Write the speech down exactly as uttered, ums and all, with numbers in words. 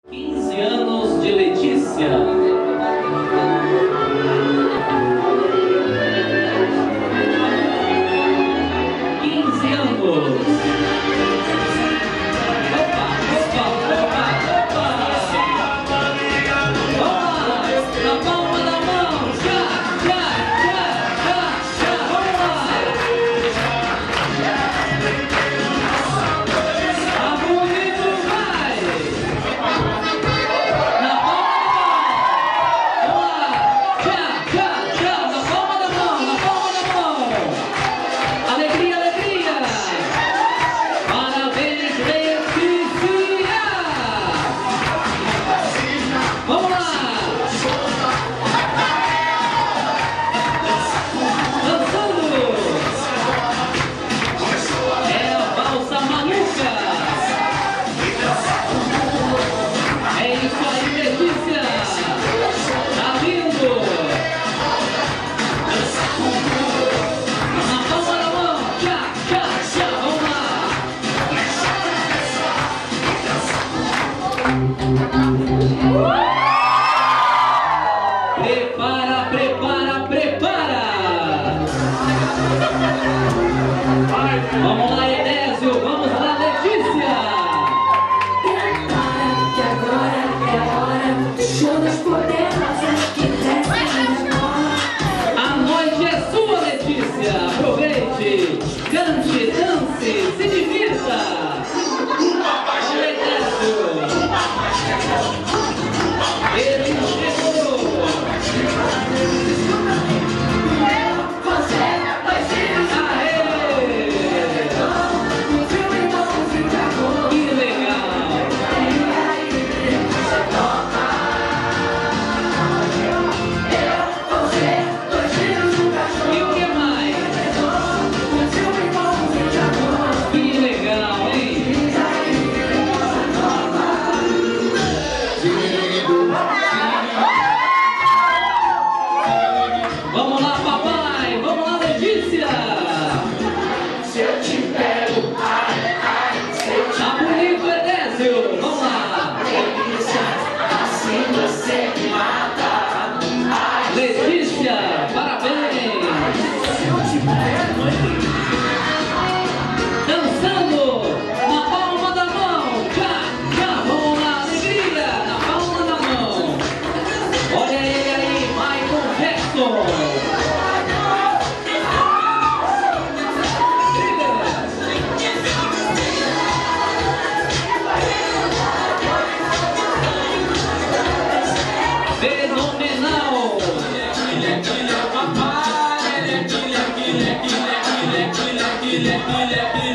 quinze anos de Letícia. quinze anos. Opa, opa, opa, opa. Vamos lá, na palma da mão. Já, já, já, já, já. Vamos lá. Tá bonito, vai. Na palma da mão. Vamos lá. Já, já, já. Na palma da mão, na palma da mão. Alegria, alegria. Parabéns, Letícia. Vamos lá. Dançando. É a valsa maluca. É isso aí, Letícia. Tá lindo. Na palma da mão. Já, já, já. Vamos lá. Prepara, prepara, prepara. Vamos lá, Edésio. Vamos lá, Letícia. Prepara, que agora é a hora. Show das poderosas que descem agora. A noite é sua, Letícia. Aproveite, cante, dance, se divirta. Olha, Edésio. Ele chegou. Você vai ser Aê! um filme novo de amor. Que legal. E aí, você topa. Eu vou ser dois filhos no E cachorro. o que mais? Um filme novo de amor. Que legal, hein? E aí, você topa. Vamos lá, papai. Vamos lá, Letícia. Se eu te pego, ai, ai, se eu te Tá bonito, Edésio. Vamos lá. delícia, assim você me mata. Ai, Letícia, parabéns. se eu te pego, Dançando na palma da mão. Já, já. Vamos lá, alegria. Na palma da mão. Olha ele aí, Michael Jackson. Fenomenal! Papai, ele é, ele é, ele é, ele é, ele é, ele é, ele é, ele é,